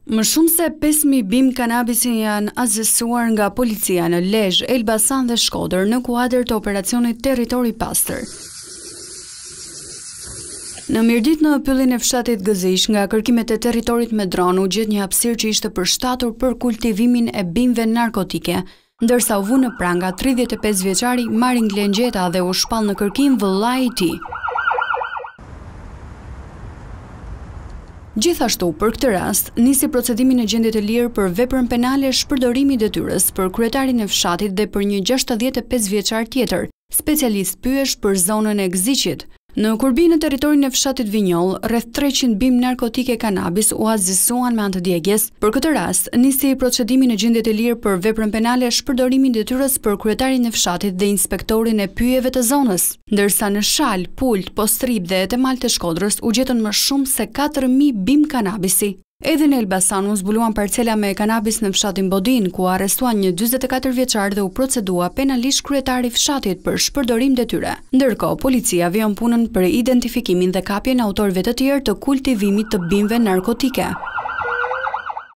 Më shumë se 5.000 bim kanabisi janë azësuar nga policia në Lezhë, Elbasan dhe Shkodër në kuadër të operacionit Territori Pastër. Në mirëditë në pyllin e fshatit Gëzish, nga kërkimet e territorit me dron u gjet një hapësirë që ishte përshtatur për kultivimin e bimëve narkotike, ndërsa u vu në pranga 35 vjeçari Marin Glengjeta dhe u shpall në kërkim vëllai i tij. Gjithashtu, për këtë rast, nisi procedimi në gjendje të lirë për veprën penale shpërdorimi i detyrës për kryetarin e fshatit dhe për një 65 vjeçar tjetër, specialist pyesh për zonën e Gëziqit. Në Kurbi në territorin e fshatit Vinjoll, rreth 300 bim narkotike kanabis u azësuan me anë të djegjes. Për këtë rast, nisi procedimi në gjendje të lirë për veprën penale shpërdorimi i detyrës për kryetarin e fshatit dhe inspektorin e pyjeve të zonës, ndërsa në Shal, Pult, Postrip dhe Etemal të Shkodrës u gjetën më shumë se 4.000 bim kanabisi. Edhe në Elbasan u zbuluan parcela me kanabis në fshatin Bodin, ku arrestuan një 44 vjeçar dhe u procedua penalisht kryetari i fshatit për shpërdorim detyre. Ndërkohë, policia vjen punën për identifikimin dhe kapjen e autorëve të tjerë të kultivimit të bimëve narkotike.